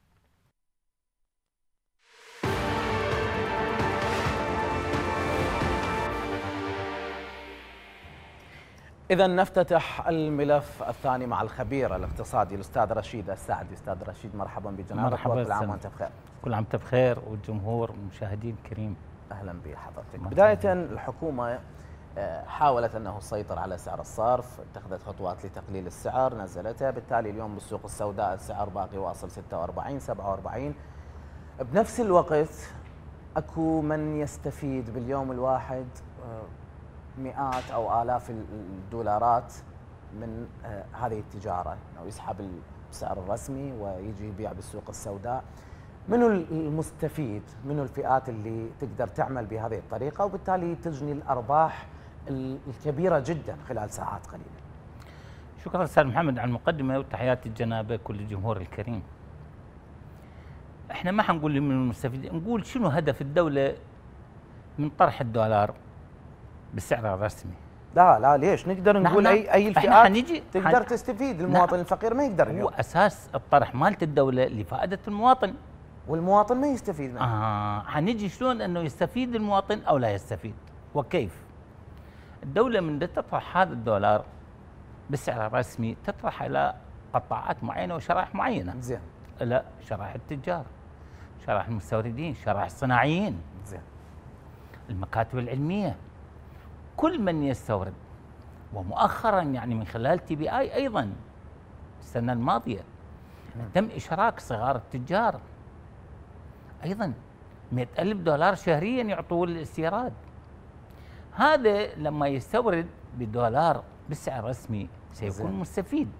إذا نفتتح الملف الثاني مع الخبير الاقتصادي الأستاذ رشيد السعدي. أستاذ رشيد مرحبا بجنابك. مرحبا، كل عام وأنت بخير. كل عام وأنت بخير والجمهور والمشاهدين الكريم. أهلا بحضرتك. بداية الحكومة حاولت أنه تسيطر على سعر الصرف، اتخذت خطوات لتقليل السعر، نزلتها، بالتالي اليوم بالسوق السوداء السعر باقي واصل ستة وأربعين سبعة وأربعين. بنفس الوقت أكو من يستفيد باليوم الواحد مئات أو آلاف الدولارات من هذه التجارة، أو يسحب السعر الرسمي ويجي يبيع بالسوق السوداء. منو المستفيد؟ منو الفئات اللي تقدر تعمل بهذه الطريقة وبالتالي تجني الأرباح الكبيرة جدا خلال ساعات قليلة؟ شكرا أستاذ محمد على المقدمة وتحياتي لجنابك وللجمهور الكريم. احنا ما حنقول من المستفيد، نقول شنو هدف الدولة من طرح الدولار بالسعر الرسمي. لا لا ليش؟ نقدر نقول اي اي الفئات تقدر حن... تستفيد، المواطن نعم. الفقير ما يقدر اليوم. هو اساس الطرح مالت الدوله لفائده المواطن، والمواطن ما يستفيد منه. اه حنجي شلون انه يستفيد المواطن او لا يستفيد، وكيف؟ الدوله من تطرح هذا الدولار بالسعر الرسمي تطرح الى قطاعات معينه وشرائح معينه. زين. لا، شرائح التجار، شرائح المستوردين، شرائح الصناعيين. زين. المكاتب العلميه، كل من يستورد. ومؤخرا يعني من خلال تي بي اي ايضا السنه الماضيه تم اشراك صغار التجار ايضا مئة ألف دولار شهريا يعطوه للاستيراد. هذا لما يستورد بالدولار بالسعر الرسمي سيكون مستفيد،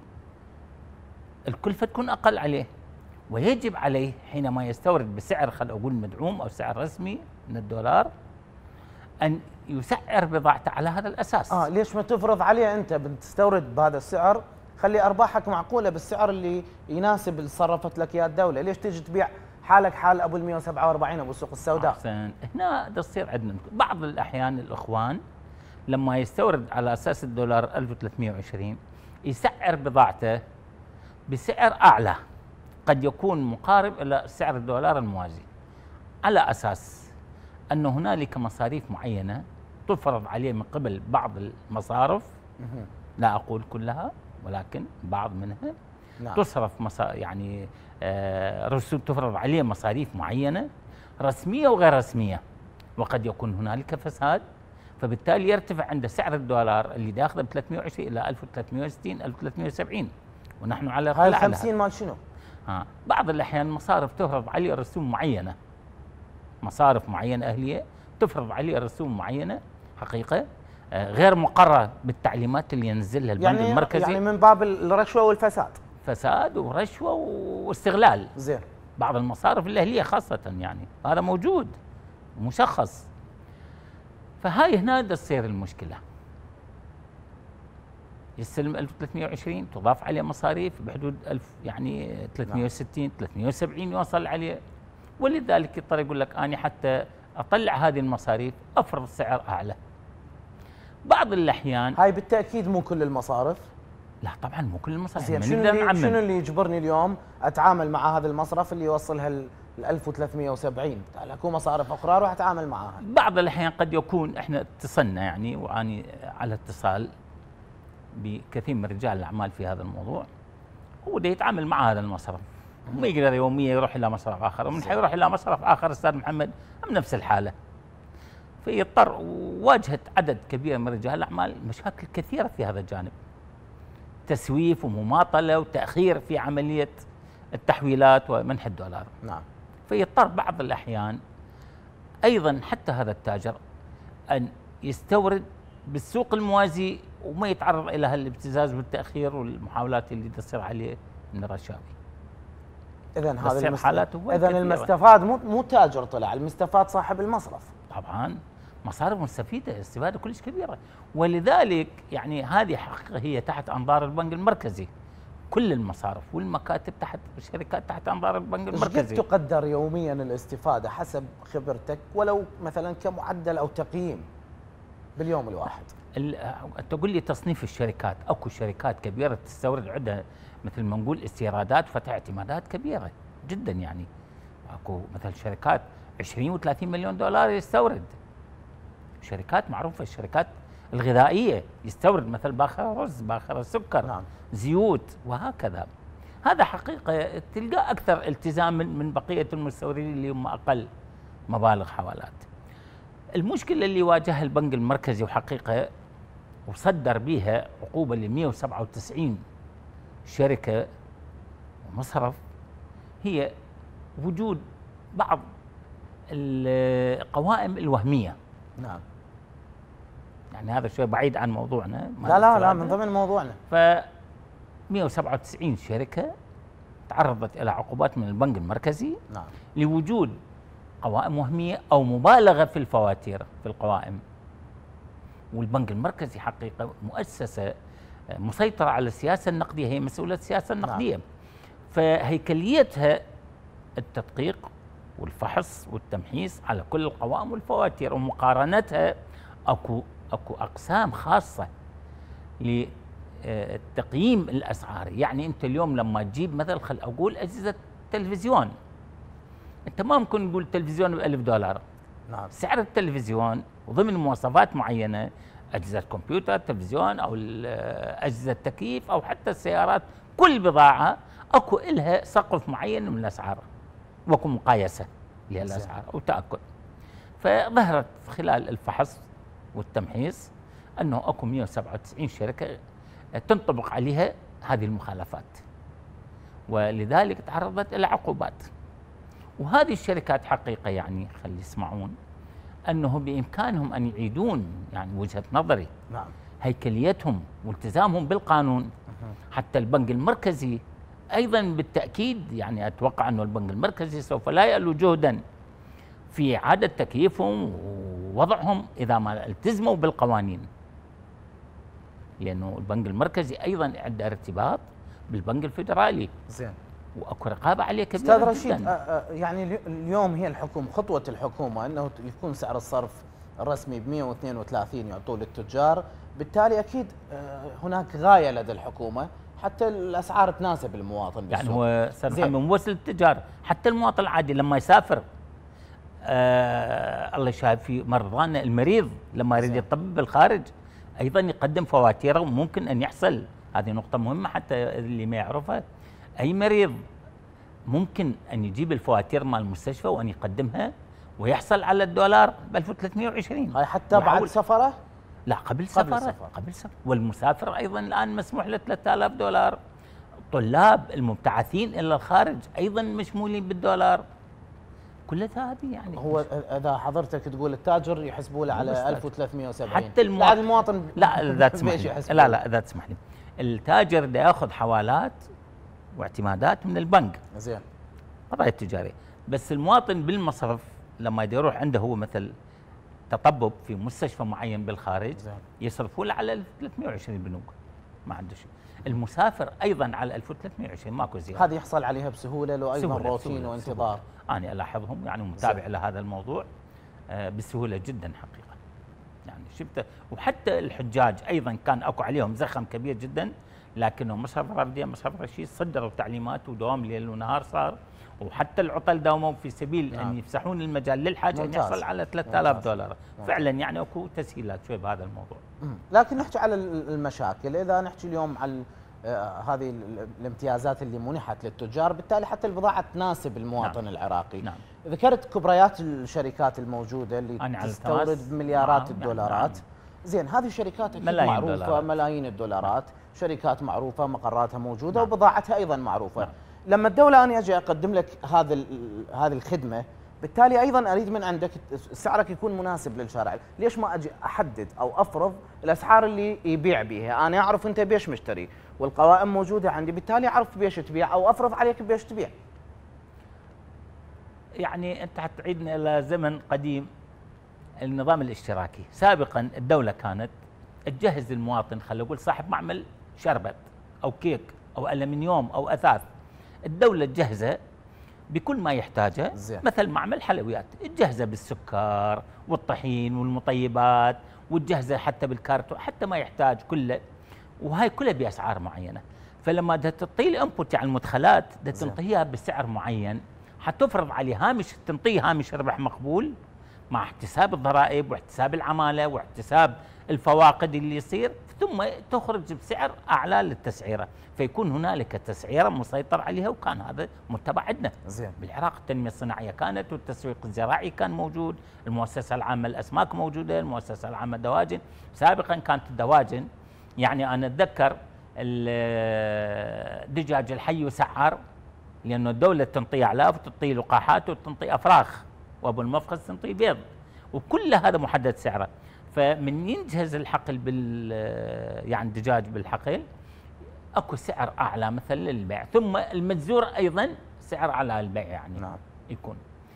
الكلفه تكون اقل عليه، ويجب عليه حينما يستورد بسعر خل اقول مدعوم او سعر رسمي من الدولار أن يسعر بضاعته على هذا الأساس. آه ليش ما تفرض عليه أنت بتستورد بهذا السعر، خلي أرباحك معقولة بالسعر اللي يناسب اللي صرفت لك إياه الدولة، ليش تيجي تبيع حالك حال أبو ال مئة وسبعة وأربعين أبو السوق السوداء؟ أحسن. هنا تصير عندنا بعض الأحيان الإخوان لما يستورد على أساس الدولار ألف وثلاثمئة وعشرين يسعر بضاعته بسعر أعلى قد يكون مقارب إلى سعر الدولار الموازي، على أساس أن هنالك مصاريف معينة تفرض عليه من قبل بعض المصارف، لا أقول كلها ولكن بعض منها. نعم. تصرف مصا... يعني آه رسوم، تفرض عليه مصاريف معينة رسمية وغير رسمية. وقد يكون هنالك فساد، فبالتالي يرتفع عند سعر الدولار اللي داخله ب ثلاثمئة وعشرين الى ألف وثلاثمئة وستين ألف وثلاثمئة وسبعين، ونحن على هاي ال خمسين مال شنو؟ ها بعض الاحيان مصارف تفرض عليه رسوم معينه، مصارف معينه اهليه تفرض عليه رسوم معينه حقيقه غير مقرره بالتعليمات اللي ينزلها البنك يعني المركزي، يعني من باب الرشوه والفساد، فساد ورشوه واستغلال. زين. بعض المصارف الاهليه خاصه يعني هذا موجود مشخص. فهاي هنا تصير المشكله. يستلم ألف وثلاثمئة وعشرين تضاف عليه مصاريف بحدود ألف يعني ثلاثمئة وستين ثلاثمئة وسبعين يوصل عليه، ولذلك يضطر يقول لك انا حتى اطلع هذه المصاريف افرض سعر اعلى. بعض الاحيان هاي بالتاكيد مو كل المصارف. لا طبعا مو كل المصارف. زين شنو اللي شنو اللي يجبرني اليوم اتعامل مع هذا المصرف اللي يوصلها ال ألف وثلاثمئة وسبعين؟ اكو مصارف اخرى اروح اتعامل معها. بعض الاحيان قد يكون احنا اتصلنا يعني واني على اتصال بكثير من رجال الاعمال في هذا الموضوع، هو ده يتعامل مع هذا المصرف، ما يقدر يوميا يروح الى مصرف اخر، ومن حيروح الى مصرف اخر استاذ محمد هم نفس الحاله. فيضطر، واجهت عدد كبير من رجال الاعمال مشاكل كثيره في هذا الجانب، تسويف ومماطله وتاخير في عمليه التحويلات ومنح الدولار. نعم. فيضطر بعض الاحيان ايضا حتى هذا التاجر ان يستورد بالسوق الموازي وما يتعرض الى هالابتزاز والتاخير والمحاولات اللي تصير عليه من الرشاوي. اذا هذا المستفاد اذا المستفاد مو مو تاجر طلع، المستفاد صاحب المصرف. طبعا مصارف مستفيده استفاده كلش كبيره، ولذلك يعني هذه حقيقه هي تحت انظار البنك المركزي. كل المصارف والمكاتب تحت الشركات تحت انظار البنك المركزي. ايش تقدر يوميا الاستفاده حسب خبرتك ولو مثلا كمعدل او تقييم باليوم الواحد؟ تقول لي تصنيف الشركات، اكو شركات كبيره تستورد عندها مثل ما نقول استيرادات وفتح اعتمادات كبيره جدا، يعني اكو مثل شركات عشرين وثلاثين مليون دولار يستورد، شركات معروفه الشركات الغذائيه يستورد مثل باخره رز، باخره سكر، نعم. زيوت وهكذا. هذا حقيقه تلقى اكثر التزاما من بقيه المستوردين اللي هم اقل مبالغ حوالات. المشكله اللي واجهها البنك المركزي وحقيقه وصدر بها عقوبه ل مئة وسبعة وتسعين شركه ومصرف هي وجود بعض القوائم الوهميه. نعم. يعني هذا شوي بعيد عن موضوعنا. لا لا لا من ضمن موضوعنا. ف مئة وسبعة وتسعين شركه تعرضت الى عقوبات من البنك المركزي. نعم. لوجود قوائم وهميه او مبالغه في الفواتير في القوائم. والبنك المركزي حقيقه مؤسسه مسيطره على السياسه النقديه، هي مسؤوله السياسه النقديه. نعم. فهيكليتها التدقيق والفحص والتمحيص على كل القوائم والفواتير ومقارنتها. اكو اكو اقسام خاصه لتقييم الاسعار، يعني انت اليوم لما تجيب مثلا خل اقول اجهزه تلفزيون، انت ما ممكن تقول تلفزيون ب ألف دولار. نعم. سعر التلفزيون وضمن مواصفات معينه، اجهزه كمبيوتر، تلفزيون او اجهزه تكييف او حتى السيارات، كل بضاعه اكو لها سقف معين من الاسعار واكو مقايسه للاسعار وتاكد. فظهرت خلال الفحص والتمحيص انه اكو مئة وسبعة وتسعين شركه تنطبق عليها هذه المخالفات، ولذلك تعرضت الى عقوبات. وهذه الشركات حقيقه يعني خلي يسمعون انه بامكانهم ان يعيدون يعني وجهه نظري. نعم. هيكليتهم والتزامهم بالقانون. حتى البنك المركزي ايضا بالتاكيد يعني اتوقع انه البنك المركزي سوف لا يألو جهدا في اعاده تكييفهم ووضعهم اذا ما التزموا بالقوانين، لانه البنك المركزي ايضا عنده ارتباط بالبنك الفيدرالي. زين. واكو رقابه عليه كبيره. استاذ رشيد، يعني اليوم هي الحكومه خطوه الحكومه انه يكون سعر الصرف الرسمي ب مئة واثنين وثلاثين يعطوه للتجار، بالتالي اكيد هناك غايه لدى الحكومه حتى الاسعار تناسب المواطن بالسوق. يعني هو استاذ محمد مو بس للتجار، حتى المواطن العادي لما يسافر آه الله يشاهد في مرضانا، المريض لما يريد يطبب بالخارج ايضا يقدم فواتيره، وممكن ان يحصل، هذه نقطه مهمه حتى اللي ما يعرفها، اي مريض ممكن ان يجيب الفواتير مال المستشفى وان يقدمها ويحصل على الدولار ب ألف وثلاثمئة وعشرين. هاي حتى بعد سفره؟ لا قبل سفره، قبل سفره. والمسافر ايضا الان مسموح له ثلاثة آلاف دولار. الطلاب المبتعثين الى الخارج ايضا مشمولين بالدولار. كلها هذه يعني هو اذا حضرتك تقول التاجر يحسبوا له على ألف وثلاثمئة وسبعين، حتى المواطن, المواطن لا اذا تسمح لي لا لا اذا تسمح لي التاجر بده ياخذ حوالات واعتمادات من البنك زين قضايا التجاريه، بس المواطن بالمصرف لما يدي يروح عنده هو مثل تطبب في مستشفى معين بالخارج زين. يصرفوا له على ثلاثمئة وعشرين بنوك، ما عنده شيء. المسافر ايضا على ألف وثلاثمئة وعشرين ماكو زياده. هذه يحصل عليها بسهوله لو ايضا روتين وانتظار. انا الاحظهم يعني متابع لهذا الموضوع آه بسهوله جدا حقيقه. يعني شفته. وحتى الحجاج ايضا كان اكو عليهم زخم كبير جدا، لكنه مصرف الرافدين مصرف رشيد صدروا تعليمات ودوام ليل ونهار صار، وحتى العطل داوموا في سبيل نعم. ان يفسحون المجال للحاجه ان يحصل على ثلاثة آلاف دولار. ممتاز. فعلا يعني اكو تسهيلات شوي بهذا الموضوع. مم. لكن نحكي على المشاكل، اذا نحكي اليوم على آه هذه الامتيازات اللي منحت للتجار، بالتالي حتى البضاعه تناسب المواطن نعم. العراقي. نعم. ذكرت كبريات الشركات الموجوده اللي تستورد بمليارات نعم. الدولارات. نعم. زين هذه شركات معروفه دولارات. ملايين الدولارات، شركات معروفه مقراتها موجوده نعم. وبضاعتها ايضا معروفه. نعم. لما الدوله انا اجي اقدم لك هذا هذه الخدمه، بالتالي ايضا اريد من عندك سعرك يكون مناسب للشارع. ليش ما اجي احدد او افرض الاسعار اللي يبيع بها؟ انا اعرف انت بيش مشتري والقوائم موجوده عندي، بالتالي اعرف بيش تبيع او افرض عليك بيش تبيع. يعني انت حتعيدنا الى زمن قديم النظام الاشتراكي. سابقا الدوله كانت تجهز المواطن، خلينا نقول صاحب معمل شربت او كيك او الومنيوم او اثاث، الدوله تجهزه بكل ما يحتاجه. زي. مثل معمل حلويات تجهزه بالسكر والطحين والمطيبات، وتجهزه حتى بالكارتون حتى ما يحتاج كله، وهاي كلها باسعار معينه. فلما بدها تعطيه الانبوت على المدخلات بدها تنطيها بسعر معين، حتفرض عليه هامش، تنطيه هامش ربح مقبول مع احتساب الضرائب واحتساب العماله واحتساب الفواقد اللي يصير، ثم تخرج بسعر اعلى للتسعيره، فيكون هنالك تسعيره مسيطر عليها. وكان هذا متبع عندنا زين بالعراق. التنميه الصناعيه كانت، والتسويق الزراعي كان موجود، المؤسسه العامه للاسماك موجوده، المؤسسه العامه للدواجن. سابقا كانت الدواجن يعني انا اتذكر الدجاج الحي يسعر، لانه الدوله تنطيه اعلاف وتنطيه لقاحات وتنطيه افراخ، وابو المفخذ تنطيه بيض، وكل هذا محدد سعره. فمن ينجهز الحقل بال يعني الدجاج بالحقل اكو سعر اعلى مثلا للبيع، ثم المجزور ايضا سعر اعلى للبيع يعني نعم. يكون.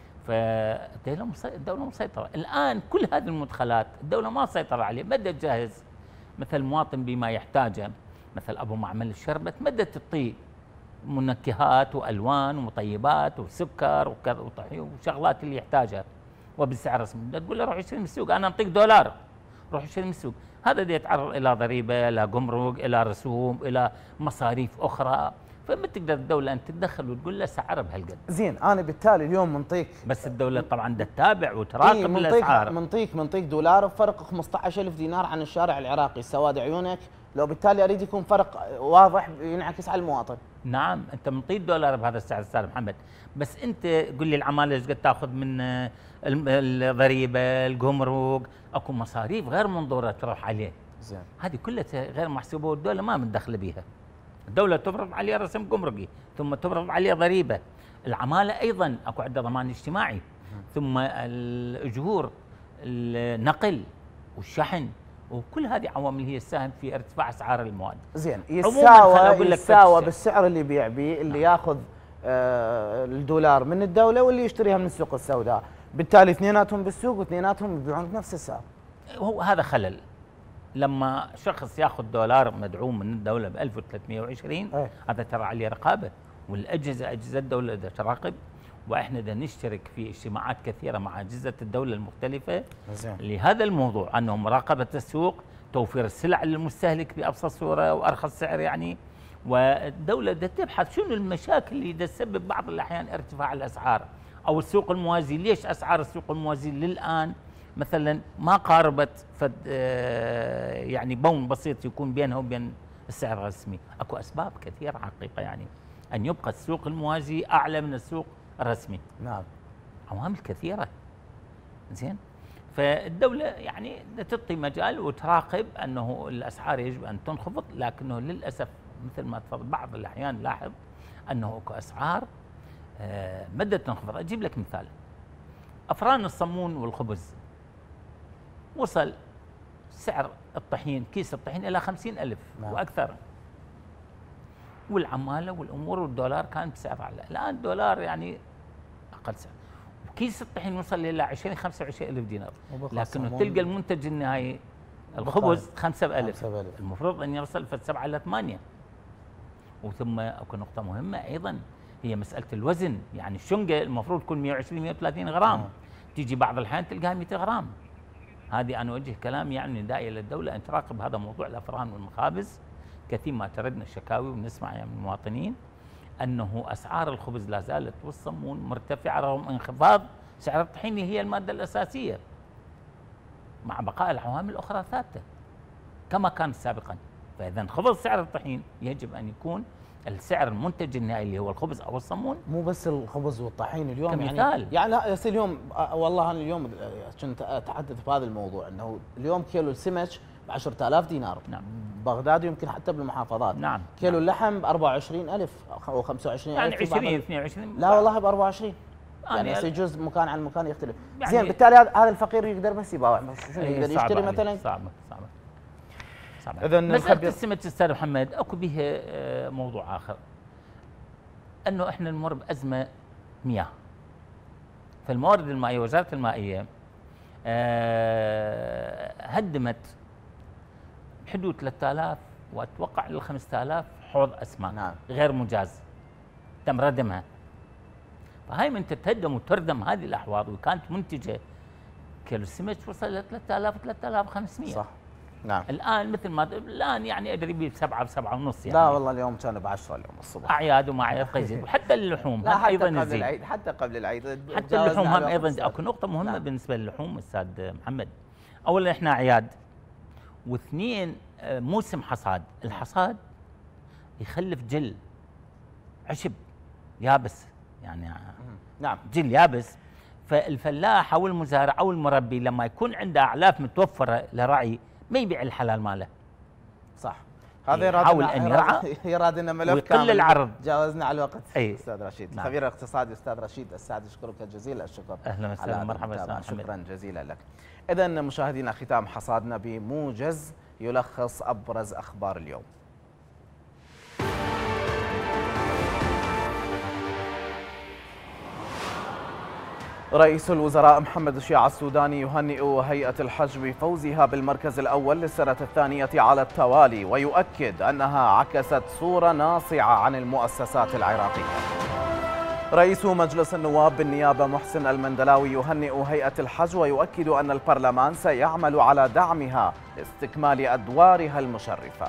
فالدوله الدوله مسيطره. الان كل هذه المدخلات الدوله ما سيطر عليه، بدها تجهز مثل المواطن بما يحتاجه، مثل ابو معمل الشربت بدها تعطيه منكهات والوان ومطيبات وسكر وطحين وشغلات اللي يحتاجها وبسعر رسمي. بدها تقول له روح اشتري من السوق، انا اعطيك دولار روح اشتري من السوق. هذا بده يتعرض الى ضريبه، الى جمرك، الى رسوم، الى مصاريف اخرى. فما تقدر الدوله ان تتدخل وتقول له سعر بهالقد. زين انا بالتالي اليوم منطيك، بس الدوله طبعا بدها تتابع وتراقب إيه الاسعار. منطيك منطيك دولار بفرق خمسة عشر ألف دينار عن الشارع العراقي، سواد عيونك. لو بالتالي اريد يكون فرق واضح ينعكس على المواطن. نعم انت منطي الدولار بهذا السعر استاذ محمد، بس انت قل لي العماله ايش قد تاخذ من الضريبه، الجمرك، اكو مصاريف غير منظوره تروح عليه. زين هذه كلها غير محسوبه والدوله ما متدخله بها. الدوله تفرض عليه رسم جمركي، ثم تفرض عليه ضريبه. العماله ايضا اكو عندها ضمان اجتماعي، ثم الاجور، النقل والشحن، وكل هذه عوامل هي الساهم في ارتفاع اسعار المواد. زين يساوى يساوى بالسعر اللي يبيع به اللي نعم. ياخذ آه الدولار من الدوله واللي يشتريها من السوق السوداء، بالتالي اثنيناتهم بالسوق واثنيناتهم يبيعون بنفس السعر. هو هذا خلل. لما شخص ياخذ دولار مدعوم من الدوله ب ألف وثلاثمئة وعشرين أيه. هذا ترى عليه رقابه، والاجهزه اجهزه الدوله بدها تراقب، واحنا بدنا نشترك في اجتماعات كثيره مع اجهزه الدوله المختلفه زين. لهذا الموضوع، انه مراقبه السوق، توفير السلع للمستهلك بابسط صوره وارخص سعر يعني. والدوله بدها تبحث شنو المشاكل اللي تسبب بعض الاحيان ارتفاع الاسعار، او السوق الموازي. ليش اسعار السوق الموازي للان مثلا ما قاربت فد يعني بون بسيط يكون بينها وبين السعر الرسمي؟ اكو اسباب كثيره حقيقه يعني ان يبقى السوق الموازي اعلى من السوق الرسمي. نعم. عوامل كثيره زين. فالدولة يعني تعطي مجال وتراقب أنه الأسعار يجب أن تنخفض، لكنه للأسف مثل ما تفضل بعض الأحيان لاحظ أنه اكو أسعار مدى تنخفض. أجيب لك مثال، أفران الصمون والخبز وصل سعر الطحين، كيس الطحين إلى خمسين ألف نعم. وأكثر، والعمالة والأمور والدولار كان بسعر أعلى. الآن الدولار يعني أقل سعر، كيس الطحين وصل إلى عشرين خمسة وعشرين ألف دينار، لكنه تلقى المنتج النهائي الخبز خمسة ألف، المفروض أن يوصل في سبعة إلى ثمانية. وثم أكو نقطة مهمة أيضا هي مسألة الوزن، يعني الشنقة المفروض تكون مئة وعشرين مئة وثلاثين غرام، آه. تيجي بعض الأحيان تلقاها مئتين غرام. هذه أنا أوجه كلام يعني نداء إلى الدولة أن تراقب هذا موضوع الأفران والمخابز. كثير ما تردنا الشكاوي ونسمع يعني من المواطنين أنه أسعار الخبز لا زالت والصمون مرتفعة رغم انخفاض سعر الطحين هي المادة الأساسية، مع بقاء العوامل الأخرى ثابتة كما كان سابقا. فإذا انخفض سعر الطحين يجب أن يكون السعر المنتج النهائي اللي هو الخبز او الصمون. مو بس الخبز والطحين اليوم كمثال. يعني يعني لا يصير اليوم والله انا اليوم كنت اتحدث بهذا الموضوع انه اليوم كيلو السمك ب عشرة آلاف دينار. نعم. بغداد يمكن حتى بالمحافظات. نعم. كيلو نعم. اللحم ب أربعة وعشرين ألف او خمسة وعشرين ألف يعني عشرين اثنين وعشرين. لا والله ب أربعة وعشرين يعني يصير يعني جزء مكان عن مكان يختلف. يعني زين بالتالي هذا الفقير يقدر بس يباوع شنو يقدر يشتري مثلا؟ صعبه صعبه صعبه. اذا مساله السمك استاذ محمد اكو بها موضوع اخر، انه احنا نمر بازمه مياه. فالموارد المائيه وزاره المائيه هدمت بحدود ثلاثة آلاف واتوقع ل خمسة آلاف حوض اسماك نعم. غير مجاز تم ردمها. فهاي من تتهدم وتردم هذه الاحواض وكانت منتجه كيلو السمك وصل ل ثلاثة آلاف ثلاثة آلاف وخمسمئة. صح. نعم. الان مثل ما الان يعني ادري بسبعه بسبعه ونص يعني. لا والله اليوم كان ب عشرة اليوم الصبح. اعياد وما اعياد قيزين وحتى اللحوم لا حتى ايضا قبل يزيد. العيد حتى قبل العيد حتى اللحوم هم ايضا اكو نقطه مهمه نعم. بالنسبه للحوم استاذ محمد. اولا احنا اعياد، واثنين موسم حصاد، الحصاد يخلف جل عشب يابس يعني نعم جل يابس. فالفلاح او المزارع او المربي لما يكون عنده اعلاف متوفره لرعي ما يبيع الحلال ماله. صح. هذا يحاول ان يرعى يراد لنا ملف كامل العرض. جاوزنا على الوقت. أي. استاذ رشيد نعم. خبير اقتصادي استاذ رشيد السعد، اشكرك جزيل الشكر. اهلا وسهلا مرحبا استاذ محمد. شكرا جزيلا لك. اذا مشاهدينا ختام حصادنا بموجز يلخص ابرز اخبار اليوم. رئيس الوزراء محمد الشيع السوداني يهنئ هيئة الحج بفوزها بالمركز الأول للسنة الثانية على التوالي، ويؤكد أنها عكست صورة ناصعة عن المؤسسات العراقية. رئيس مجلس النواب بالنيابة محسن المندلاوي يهنئ هيئة الحج ويؤكد أن البرلمان سيعمل على دعمها لاستكمال أدوارها المشرفة.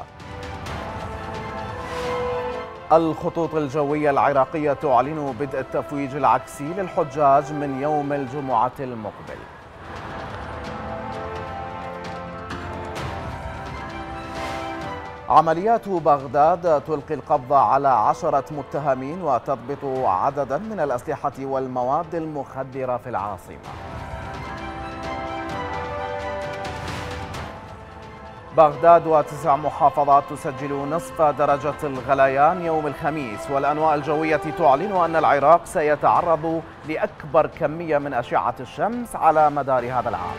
الخطوط الجوية العراقية تعلن بدء التفويج العكسي للحجاج من يوم الجمعة المقبل. عمليات بغداد تلقي القبض على عشرة متهمين وتضبط عددا من الأسلحة والمواد المخدرة في العاصمة. بغداد وتسع محافظات تسجل نصف درجة الغليان يوم الخميس، والأنواء الجوية تعلن أن العراق سيتعرض لأكبر كمية من أشعة الشمس على مدار هذا العام.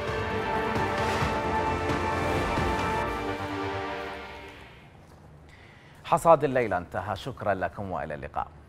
حصاد الليلة انتهى، شكرا لكم وإلى اللقاء.